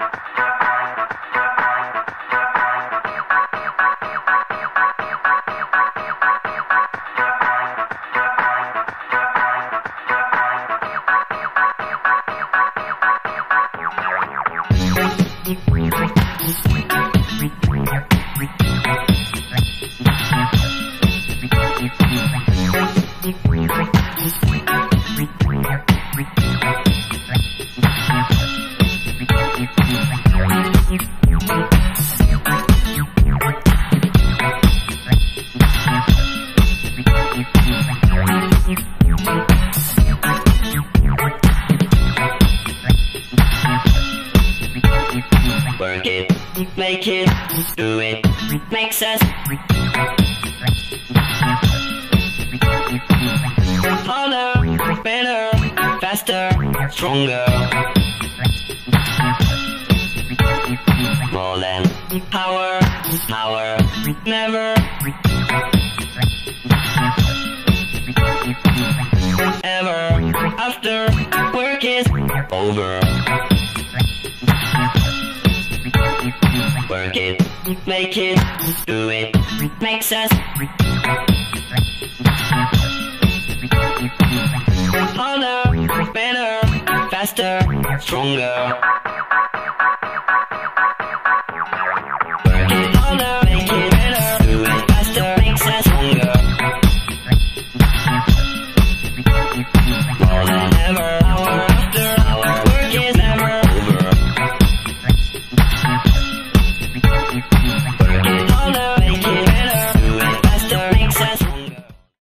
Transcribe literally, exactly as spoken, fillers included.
Work it, make it, do it, makes us harder, better, faster, stronger. More than power, power, never ever after work is over. Work it, make it, do it, makes us harder, better, faster, stronger. Work it harder, make it